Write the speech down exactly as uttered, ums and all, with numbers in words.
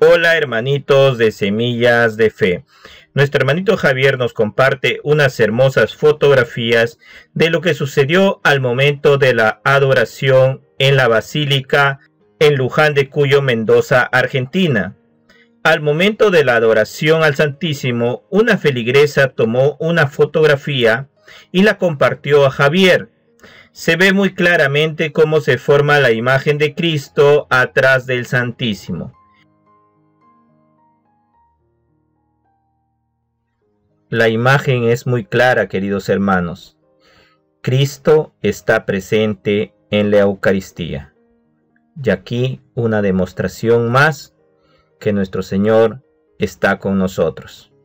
Hola hermanitos de Semillas de Fe. Nuestro hermanito Javier nos comparte unas hermosas fotografías de lo que sucedió al momento de la adoración en la Basílica en Luján de Cuyo, Mendoza, Argentina. Al momento de la adoración al Santísimo, una feligresa tomó una fotografía y la compartió a Javier. Se ve muy claramente cómo se forma la imagen de Cristo atrás del Santísimo. La imagen es muy clara, queridos hermanos. Cristo está presente en la Eucaristía. Y aquí una demostración más que nuestro Señor está con nosotros.